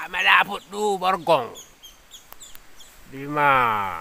malapot du Borgong. Lima.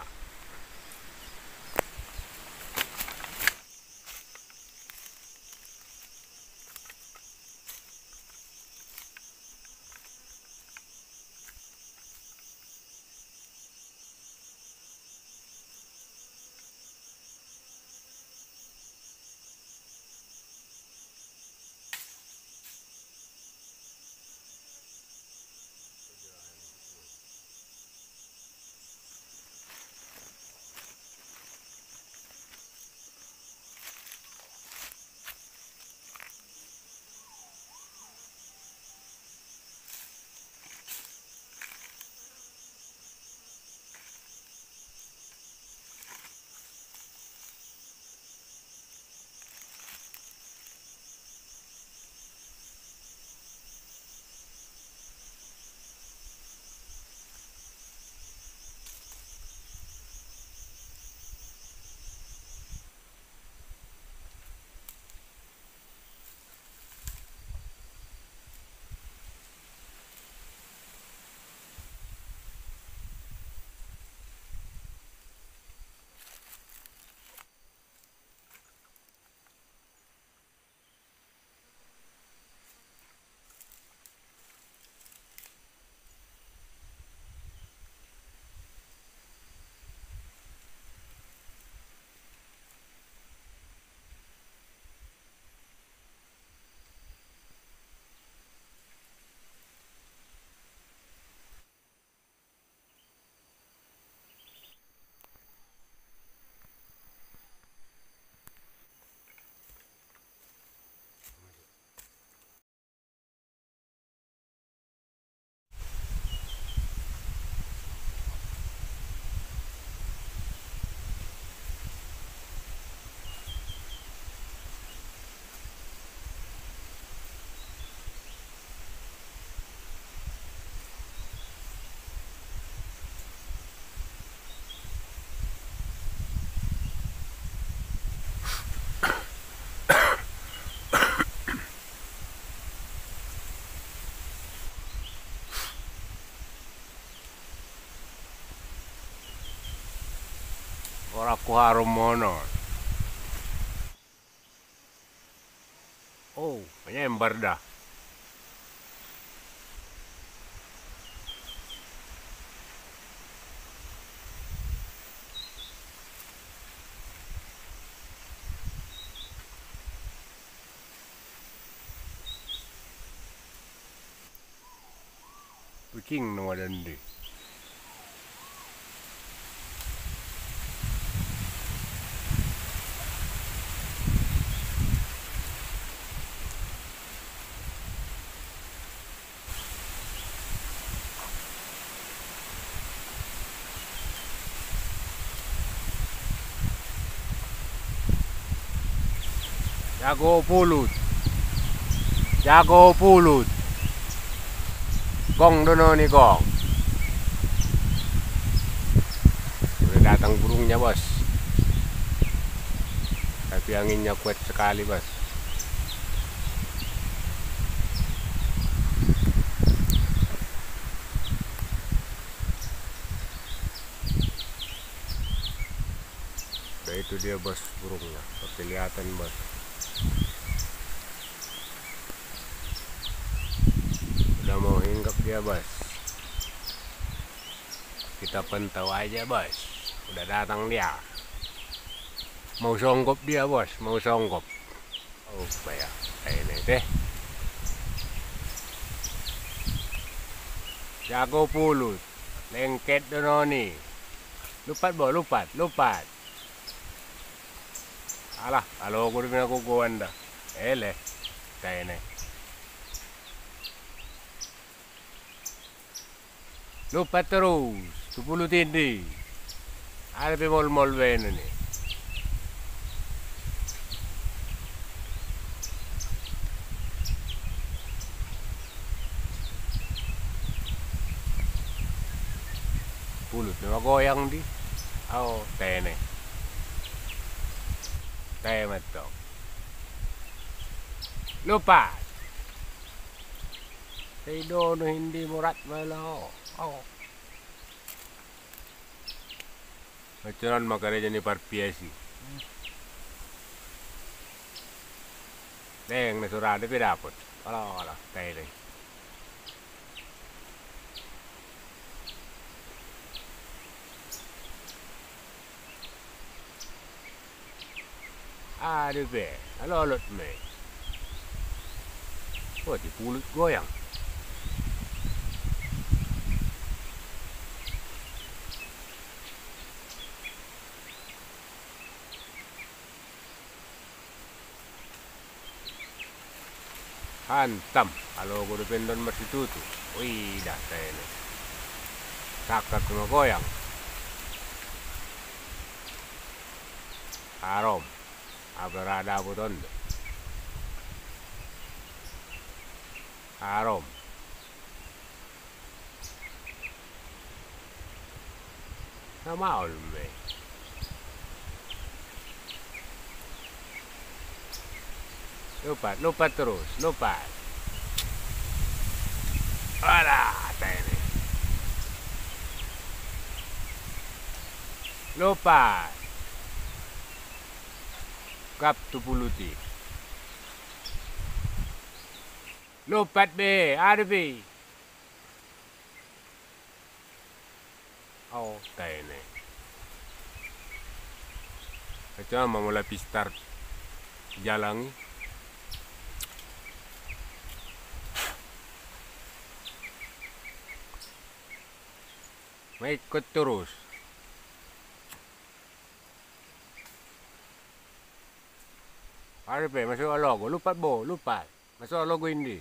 Ora ku harum mono. Oh, menyembar dah. Kucing no dandi. Jago pulut. Jago pulut. Gong dono nih gong. Udah datang burungnya bos. Tapi anginnya kuat sekali bos. Nah, itu dia bos burungnya. Kelihatan bos. Udah mau hinggap dia bos. Kita pantau aja bos. Udah datang dia. Mau songgop dia bos. Mau songgop. Oh ya. Ini deh. Jago pulut. Lengket dononi. Lupat bos. Lupat. Alah. Kalau aku udah aku anda. Ele. Kayak ini. Lupa terus, 10 tindi. Ada pemol-mol beno nih. Pulut na goyang di. Oh, tene. Teme to. Lupa. Say dono hindi murat malo. Oh. Macuran makarya ni parpiesi. Deng na surada pi dapat. Wala, tayo lang. Aduh be, alolot me. Oh, di pulut goyang. Hantam, kalau gue dependon masih tutu. Wih, dah saya nih. Sakit cuma goyang. Harom, aberada buton. Harom. Sama olme. Lupat terus, lupat. Alah, saya nih. Lupat. Kap tu puluti. Lupat be, ada be. Oh, saya nih. Kacau mulai pistar jalan. May ikut terus. Ada pe, masuk logo, lupat bo, lupat. Masuk logo ini.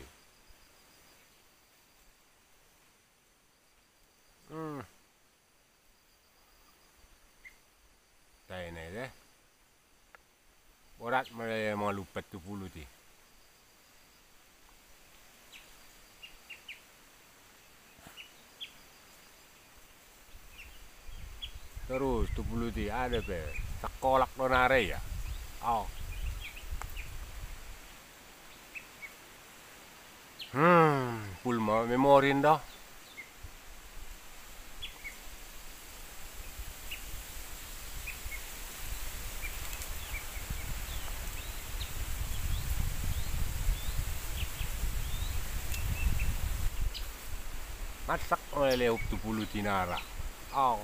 Tayo na ito. Orat malay mga lupat tu puluh ti. Terus tu puluh ti ada pe. Sekolak lo nare ya. Oh. Pulma memorin dah. Masak oleh leup tu puluh tinara. Oh.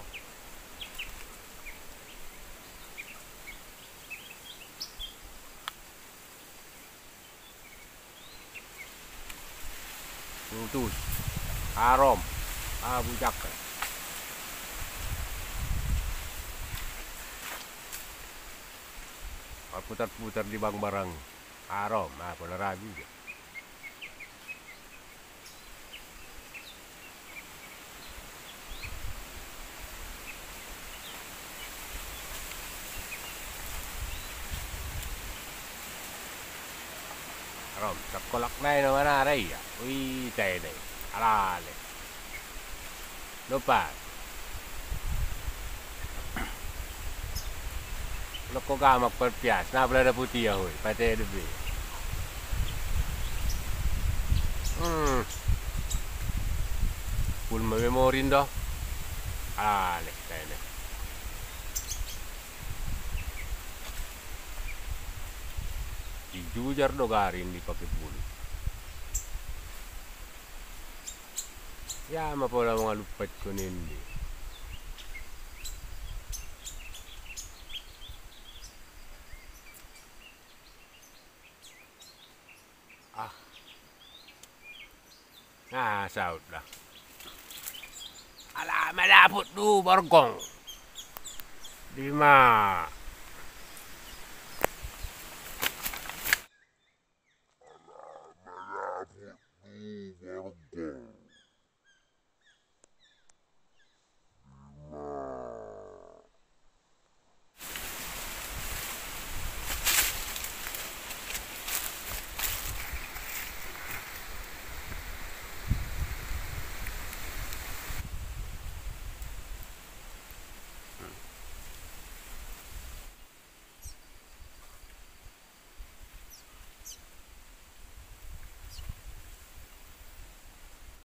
Tutus, harom, bujak. Putar-putar di bang barang harom, pola rabi juga. Harom, sekolak na naman aray ya. Uy, tayo na. Alale. Lupa. Loko gamak perpias. Napala putih ya, huy. Patay debi. Pulma memorin dah. Alale, tayo na. Jujar dogarin di pakai bulu. Ya, mapola mga lupat ko nindi. Saud lah. Alah, malapot du, borgong. 5